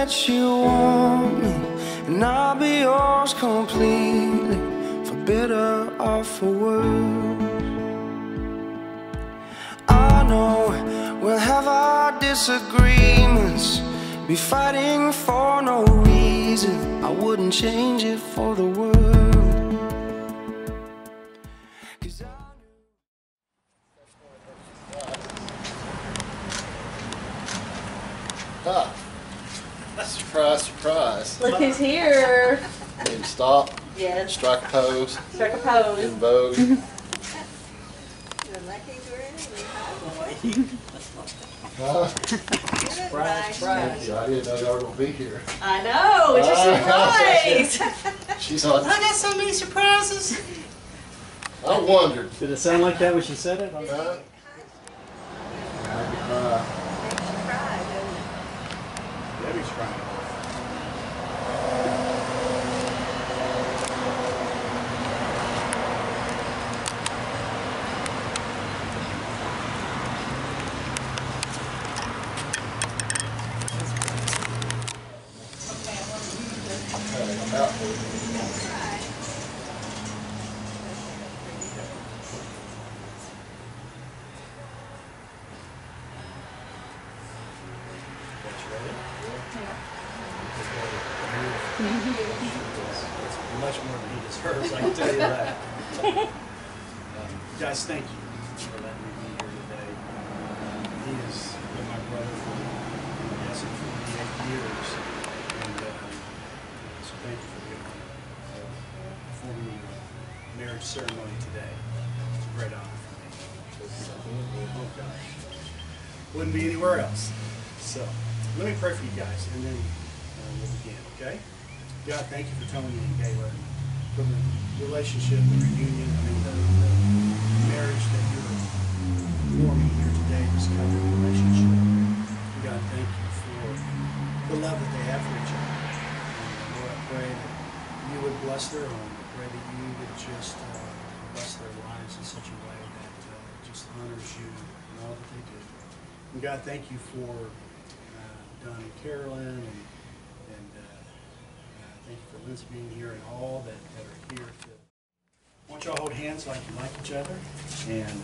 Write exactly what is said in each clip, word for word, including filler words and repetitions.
that you want me, and I'll be yours completely, for better or for worse. I know we'll have our disagreements, be fighting for no reason. I wouldn't change it for the world. Ah, surprise, surprise. Look who's here. Need to stop. Yes. Strike a pose. Strike a pose. In vogue. Huh? Surprise, surprise. I didn't know y'all were going to be here. I know, it's a surprise. She's on. I got so many surprises. I wondered. Did it sound like that when she said it? Huh? I could cry. Debbie's crying. I'm out for it. Much more than he deserves, I can tell you that. um, guys, thank you for letting me be here today. Um, he has been my brother for, I guess, forty-eight years. And um, so thank you for being uh, performing the marriage ceremony today. It's a great honor for me. So, oh gosh. Wouldn't be anywhere else. So, let me pray for you guys, and then uh, we'll begin, okay? God, thank you for coming in, Gala, and for the relationship, the reunion, I mean, the, the marriage that you're forming here today, this covenant relationship. God, thank you for the love that they have for each other. And Lord, I pray that you would bless their home. I pray that you would just uh, bless their lives in such a way that uh, just honors you in all that they do. And God, thank you for uh, Don and Carolyn, and, and uh, thank you for Lindsay being here and all that, that are here. To, I want y'all to hold hands like you like each other. And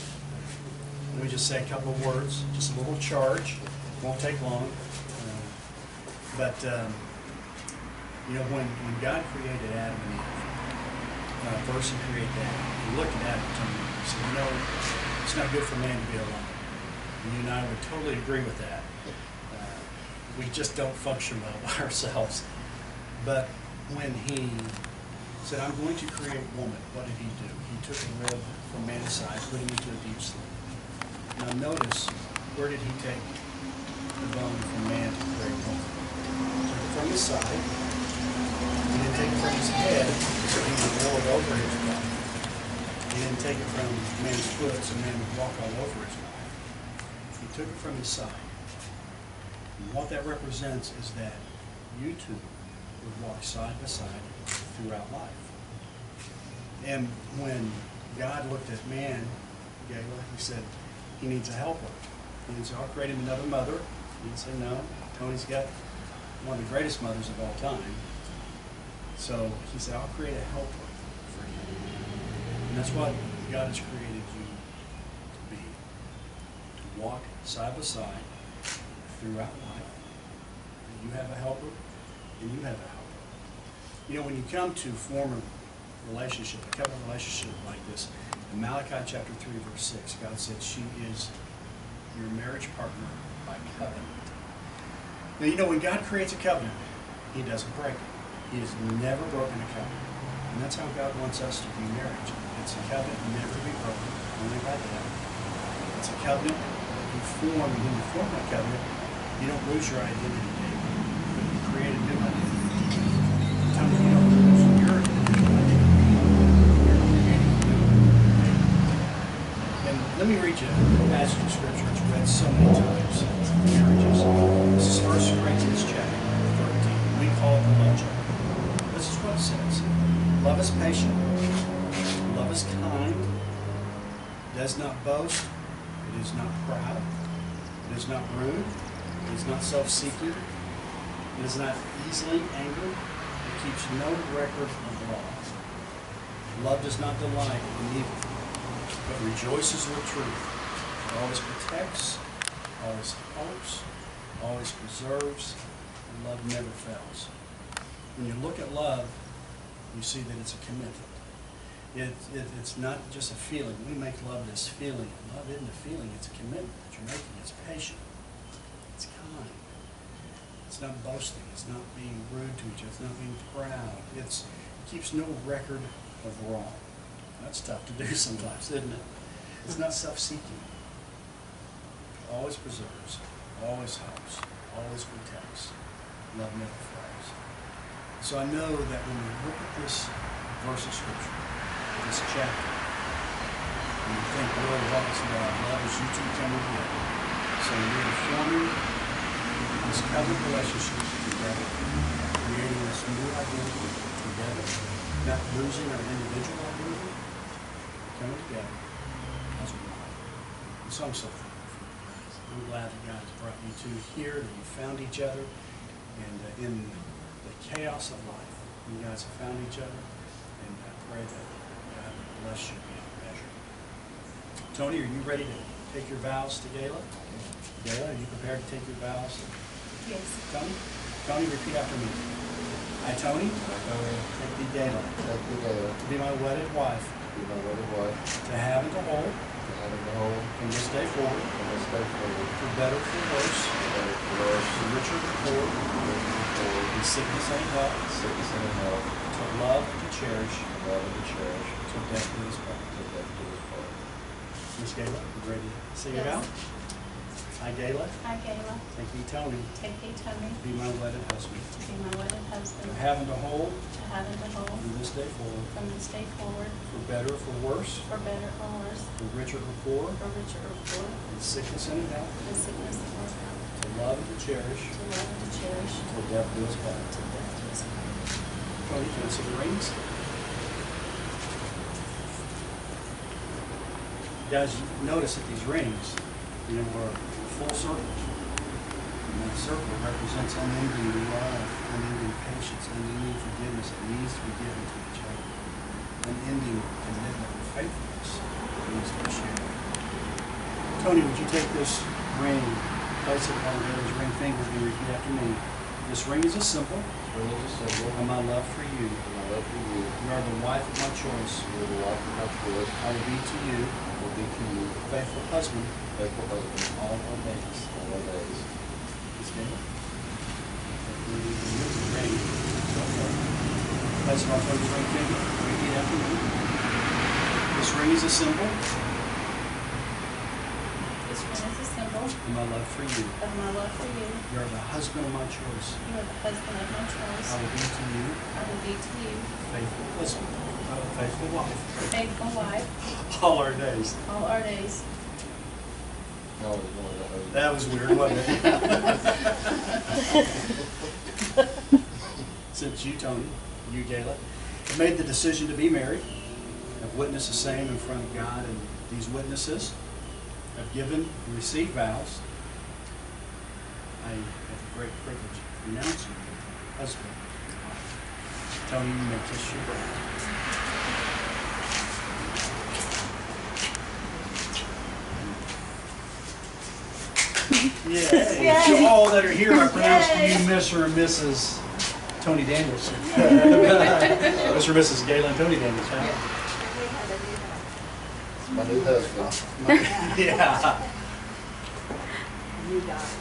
let me just say a couple of words, just a little charge. It won't take long. Uh, but, um, you know, when, when God created Adam and Eve, uh, first he created Adam, he looked at Adam and told him, he said, you know, it's not good for man to be alone. And you and I would totally agree with that. Uh, we just don't function well by ourselves. But when he said, I'm going to create woman, what did he do? He took a rib from man's side, put him into a deep sleep. Now notice, where did he take the bone from man to create woman? He took it from his side. He didn't take it from his head, so he would roll it over his body. He didn't take it from man's foot, so man would walk all over his body. He took it from his side. And what that represents is that you two would walk side by side throughout life. And when God looked at man, Gala, he said, he needs a helper. He didn't say, I'll create him another mother. He didn't say, no, Tony's got one of the greatest mothers of all time. So he said, I'll create a helper for you. And that's what God has created you to be. To walk side by side throughout life. And you have a helper, and you have a helper. You know, when you come to form a relationship, a covenant relationship like this, in Malachi chapter three, verse six, God said she is your marriage partner by covenant. Now, you know, when God creates a covenant, he doesn't break it. He has never broken a covenant. And that's how God wants us to view marriage. It's a covenant never to be broken, only by death. It's a covenant that you form, and when you form that covenant, you don't lose your identity, David, but you create a new identity. Tell me, you don't lose your identity. You're creating a new identity. And let me read you a passage of scripture that's read so many times in marriages. This is First Corinthians chapter thirteen. We call it the love chapter. This is what it says. Love is patient. Love is kind. Does not boast. It is not proud. It is not rude. It is not self-seeking. It is not easily angered. It keeps no record of wrong. Love does not delight in evil, but rejoices with truth. It always protects, always hopes, always preserves, and love never fails. When you look at love, you see that it's a commitment. It, it, it's not just a feeling. We make love this feeling. Love isn't a feeling, it's a commitment that you're making. It's patient. It's kind. It's not boasting. It's not being rude to each other. It's not being proud. It's, it keeps no record of wrong. That's tough to do sometimes, isn't it? It's not self-seeking. It always preserves, always helps, always protects. Love never fails. So I know that when we look at this verse of Scripture, this chapter, and you think, Lord, help us, God, love as you two come together. So we're forming this covenant relationship together, creating this new identity together, not losing our individual identity, coming together as one. And so I'm so thankful for you guys. I'm glad that God has brought you two here, that you found each other, and uh, in the chaos of life, you guys have found each other, and I pray that God bless you beyond measure. Tony, are you ready to take your vows to Gala? Gala, are you prepared to take your vows? Yes. Tony? Tony, repeat after me. I, Tony, I, Tony, take thee, Gala, take thee, Gala, to be my wedded wife, be my wedded wife, to have and to hold, to have and to hold, from this day forward, from this day forward, for better, for worse, for better, for worse, for richer, for poor, rich and poor, in sickness and in health, sickness and in health, to love and to cherish, to love and to cherish, till death do us part. till death do us part. Miss Gala, you ready to say your Yes. vow? I, Gala, I, Gala, take thee, Tony, take thee, Tony, to be my wedded husband, to be my wedded husband, to have and to hold, to have and to hold, from this day forward, from this day forward, for better, for worse, for better or worse, for richer, for poor, for richer or poor, in sickness and in health, in sickness or health, to love and to cherish, to love and to cherish, till death do us part. till death do us part. Tony, can I see the rings? Guys, you notice that these rings, you know, are full circles. And that circle represents unending love, unending patience, unending forgiveness that needs to be given to each other. Unending commitment and faithfulness that needs to be shared. Tony, would you take this ring, place it on Gary's ring finger, and repeat after me? This ring is a symbol This ring is a symbol of my love for you. of my love for you. You are the wife of my choice. You are the wife of my choice. I will be to you I will be to you faithful husband faithful husband all our days. all my days. Miss Gala? Ring. Place it on Tony's ring finger. Repeat after me. This ring is a symbol This ring is a symbol of my love for you. of my love for you. You are the husband of my choice. You are the husband of my choice. I will be to you I will be to you faithful husband, uh, faithful wife, faithful wife all our days. all our days. I always wanted a husband. That was weird, wasn't it? Since you, Tony, you, Gala, have made the decision to be married, have witnessed the same in front of God, and these witnesses have given and received vows, I have the great privilege of pronouncing you husband. Tony, you may kiss your bride. Yeah, to all that are here, I pronounce to you Mister and Missus Tony Danielson. Mister and Missus Gala and Tony Danielson. It's my new husband. Yeah. You got it.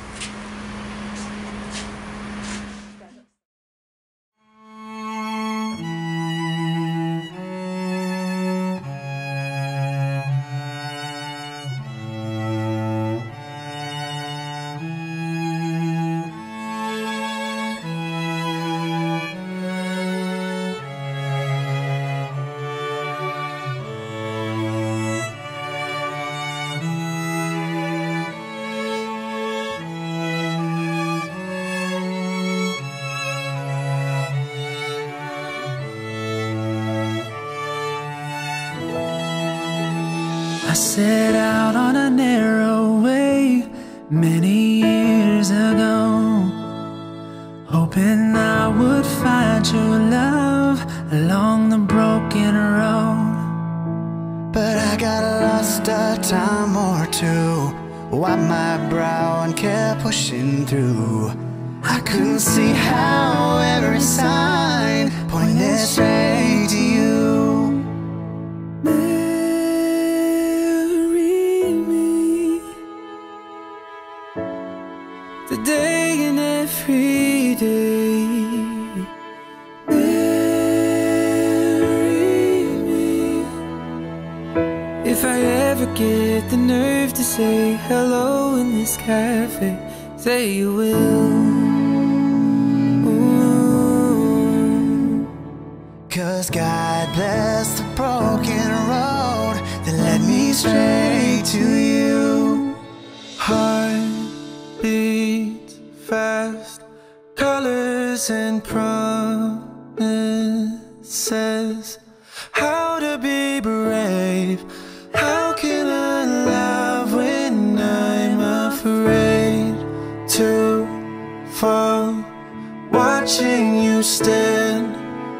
I set out on a narrow way many years ago. hoping I would find true love along the broken road. But I got lost a time or two, wiped my brow and kept pushing through. I couldn't see how every sign pointed straight to you. Marry me today and every day. Marry me if I ever get the nerve to say hello in this cafe. Say you will. Ooh. Cause God bless the broken road that led me straight to you. Heart beats fast, colors and promises. How to be brave, how can I love when I'm afraid to fall, watching you stand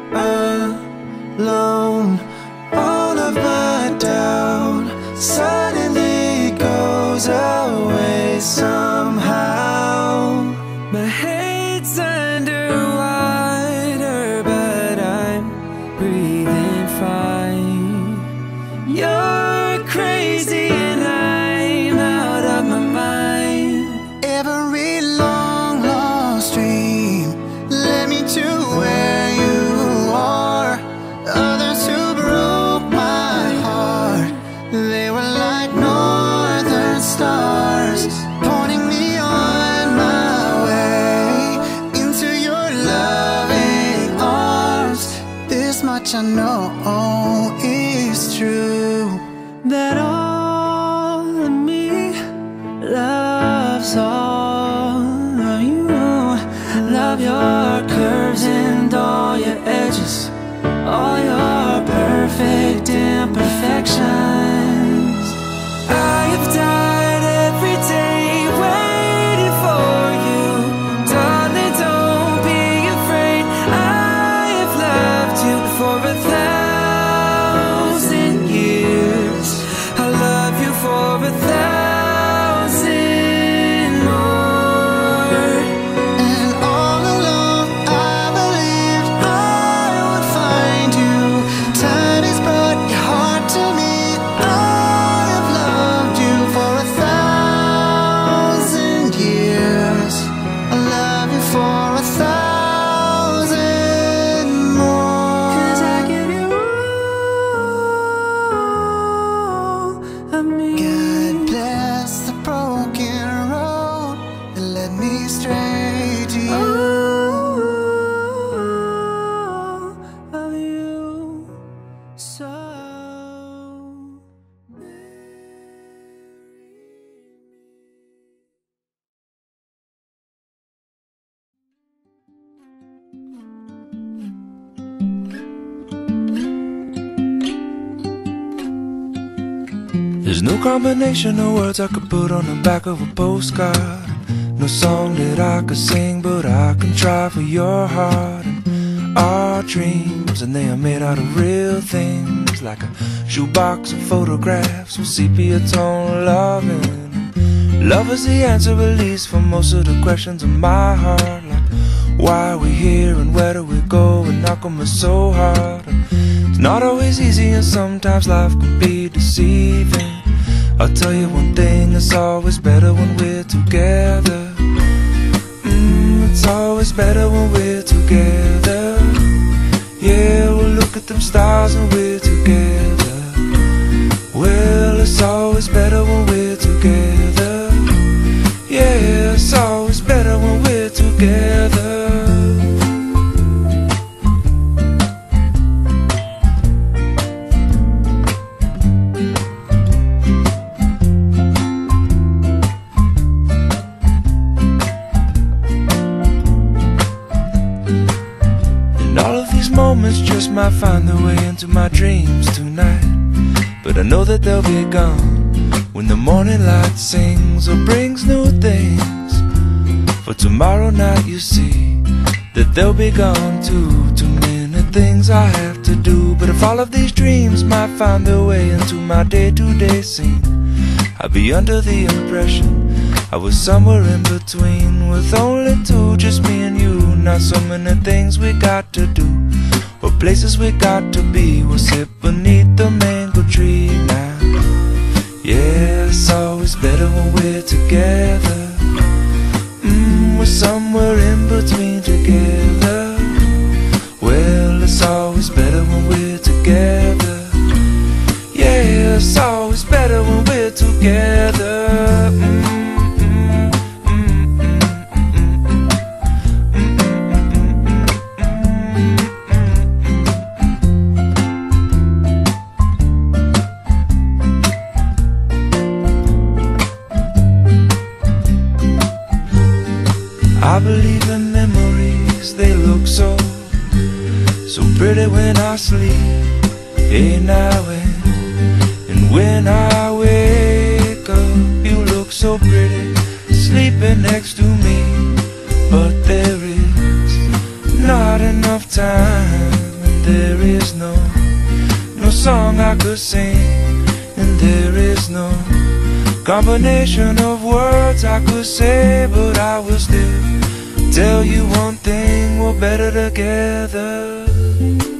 alone. All of my doubt suddenly goes away somehow. My head's underwater, but I'm breathing fine. You're crazy and I'm out of my mind. Every long lost dream led me to where you are. Others who broke my heart, they were like northern stars, pointing me on my way into your loving arms. This much I know is true, that all of me loves all of you. Love your curves and all your edges, all your perfect imperfections. I have died every day waiting for you. Darling, don't be afraid. I have loved you for a thousand years. I love you for a thousand more. And all along I believed I would find you. Time has brought your heart to me. I have loved you for a thousand years. I love you for a thousand more. 'Cause I give you all of me. God bless the broken road that led me straight to you. All of you, so There's no combination of words I could put on the back of a postcard. No song that I could sing, but I can try for your heart. And our dreams, and they are made out of real things, like a shoebox of photographs with sepia tone loving. Love is the answer, at least for most of the questions in my heart, like why are we here and where do we go, and how come it's so hard. It's not always easy and sometimes life can be deceiving. I'll tell you one thing, it's always better when we're together. Mm, it's always better when we're together. Yeah, we'll look at them stars when we're together. Well, it's always better when we're together. Yeah, it's always better when we're together. Moments just might find their way into my dreams tonight, but I know that they'll be gone when the morning light sings or brings new things. For tomorrow night, you see, that they'll be gone too. Too many things I have to do, but if all of these dreams might find their way into my day-to-day scene, I'd be under the impression I was somewhere in between, with only two, just me and you. Not so many things we got to do, or places we got to be. We'll sit beneath the mango tree now. Yeah, it's always better when we're together. Mm, we're somewhere in between together. Well, it's always better when we're together. Yeah, it's always better when we're together. Mm. I believe in memories, they look so, so pretty when I sleep. Hey now and, and when I wake up, you look so pretty, sleeping next to me. But there is not enough time, and there is no, no song I could sing, and there is no combination of words I could say, but I will still tell you one thing, we're better together.